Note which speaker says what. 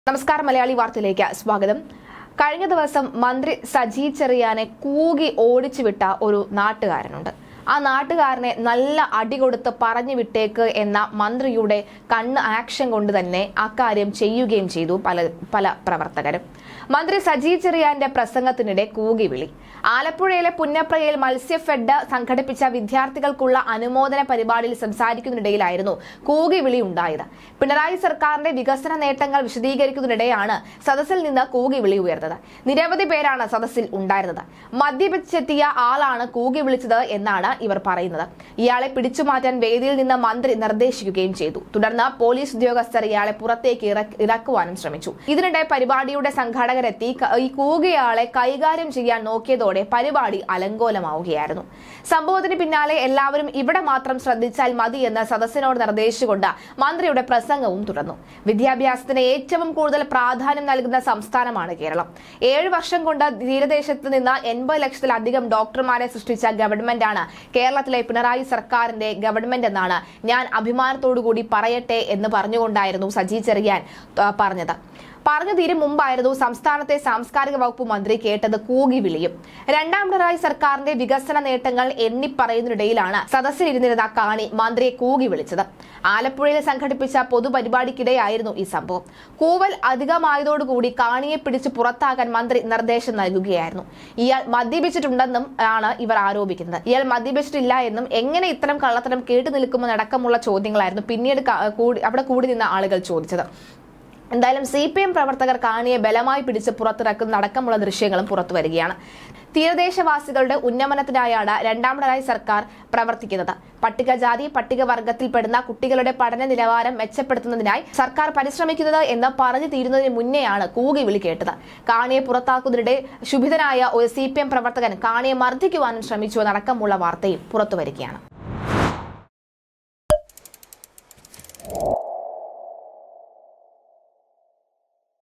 Speaker 1: നമസ്കാരം മലയാളി വാർത്തയിലേക്ക് സ്വാഗതം. കഴിഞ്ഞ ദിവസം മന്ത്രി സജി ചെറിയാനെ കൂകി ഓടിച്ചുവിട്ട ഒരു നാട്ടുകാരനുണ്ട്. ആ നാട്ടുകാരനെ നല്ല അടി കൊടുത്ത് പറഞ്ഞു വിട്ടേക്ക് എന്ന മന്ത്രിയുടെ കണ്ണ് ആക്ഷൻ കൊണ്ട് തന്നെ അക്കാര്യം ചെയ്യുകയും ചെയ്തു പല പ്രവർത്തകരും. മന്ത്രി സജി ചെറിയാന്റെ പ്രസംഗത്തിനിടെ കൂകി വിളി. ആലപ്പുഴയിലെ പുന്നപ്രയിൽ മത്സ്യഫെഡ് സംഘടിപ്പിച്ച വിദ്യാർത്ഥികൾക്കുള്ള അനുമോദന പരിപാടിയിൽ സംസാരിക്കുന്നതിനിടയിലായിരുന്നു കൂകി വിളി ഉണ്ടായത്. പിണറായി സർക്കാരിന്റെ വികസന നേട്ടങ്ങൾ വിശദീകരിക്കുന്നതിനിടെയാണ് സദസ്സിൽ നിന്ന് കൂകി വിളി ഉയർന്നത്. നിരവധി പേരാണ് സദസ്സിൽ ഉണ്ടായിരുന്നത്. മദ്യപിച്ചെത്തിയ ആളാണ് കൂകി വിളിച്ചത് എന്നാണ് ഇവർ പറയുന്നത്. ഇയാളെ പിടിച്ചുമാറ്റാൻ വേദിയിൽ നിന്ന് മന്ത്രി നിർദ്ദേശിക്കുകയും ചെയ്തു. തുടർന്ന് പോലീസ് ഉദ്യോഗസ്ഥർ ഇയാളെ പുറത്തേക്ക് ഇറക്കുവാനും ശ്രമിച്ചു. ഇതിനിടെ പരിപാടിയുടെ സംഘാടകരെത്തി ഈ കൂകിയാളെ കൈകാര്യം ചെയ്യാൻ നോക്കിയതോടെ പരിപാടി അലങ്കോലമാവുകയായിരുന്നു. സംഭവത്തിന് പിന്നാലെ എല്ലാവരും ഇവിടെ മാത്രം ശ്രദ്ധിച്ചാൽ മതി എന്ന് സദസ്സിനോട് നിർദ്ദേശിച്ചുകൊണ്ട് മന്ത്രിയുടെ പ്രസംഗവും തുടർന്നു. വിദ്യാഭ്യാസത്തിന് ഏറ്റവും കൂടുതൽ പ്രാധാന്യം നൽകുന്ന സംസ്ഥാനമാണ് കേരളം. 7 വർഷം കൊണ്ട് തീരദേശത്ത് നിന്ന് 80 ലക്ഷത്തിലധികം ഡോക്ടർമാരെ സൃഷ്ടിച്ച ഗവൺമെന്റാണ് കേരളത്തിലെ പിണറായി സർക്കാരിന്റെ ഗവൺമെന്റ് എന്നാണ് ഞാൻ അഭിമാനത്തോടുകൂടി പറയട്ടെ എന്ന് പറഞ്ഞുകൊണ്ടായിരുന്നു സജി ചെറിയാൻ പറഞ്ഞത്. പറഞ്ഞു തീരും മുമ്പായിരുന്നു സംസ്ഥാനത്തെ സാംസ്കാരിക വകുപ്പ് മന്ത്രി കേട്ടത് കൂകി വിളിയും. രണ്ടാം പിണറായി സർക്കാരിന്റെ വികസന നേട്ടങ്ങൾ എണ്ണിപ്പറയുന്നതിനിടയിലാണ് സദസ്സിലിരുന്നിരുന്ന കാണി മന്ത്രിയെ കൂകി വിളിച്ചത്. ആലപ്പുഴയിൽ സംഘടിപ്പിച്ച പൊതുപരിപാടിക്കിടെയായിരുന്നു ഈ സംഭവം. കൂവൽ അധികമായതോടുകൂടി കാണിയെ പിടിച്ച് പുറത്താക്കാൻ മന്ത്രി നിർദ്ദേശം നൽകുകയായിരുന്നു. ഇയാൾ മദ്യപിച്ചിട്ടുണ്ടെന്നും ആണ് ഇവർ ആരോപിക്കുന്നത്. ഇയാൾ മദ്യപിച്ചിട്ടില്ല എന്നും എങ്ങനെ ഇത്തരം കള്ളത്തരം കേട്ടു നിൽക്കുമെന്നടക്കമുള്ള ചോദ്യങ്ങളായിരുന്നു പിന്നീട് അവിടെ കൂടി നിന്ന ആളുകൾ ചോദിച്ചത്. എന്തായാലും CPM പ്രവർത്തകർ കാണിയെ ബലമായി പിടിച്ച് പുറത്തിറക്കുന്ന അടക്കമുള്ള ദൃശ്യങ്ങളും പുറത്തു വരികയാണ്. തീരദേശവാസികളുടെ ഉന്നമനത്തിനായാണ് രണ്ടാം പിണറായി സർക്കാർ പ്രവർത്തിക്കുന്നത്. പട്ടികജാതി പട്ടികവർഗത്തിൽപ്പെടുന്ന കുട്ടികളുടെ പഠന നിലവാരം മെച്ചപ്പെടുത്തുന്നതിനായി സർക്കാർ പരിശ്രമിക്കുന്നത് എന്ന് പറഞ്ഞു തീരുന്നതിന് മുന്നെയാണ് കൂകി വിളി കേട്ടത്. കാണിയെ പുറത്താക്കുന്നതിനിടെ ശുഭിതനായ ഒരു CPM പ്രവർത്തകൻ കാണിയെ മർദ്ദിക്കുവാനും ശ്രമിച്ചു എന്നടക്കമുള്ള വാർത്തയും പുറത്തുവരികയാണ്.